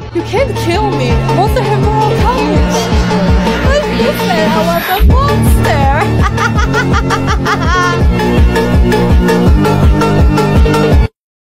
You can't kill me. Monster have moral courage. Let's move there, I want the box.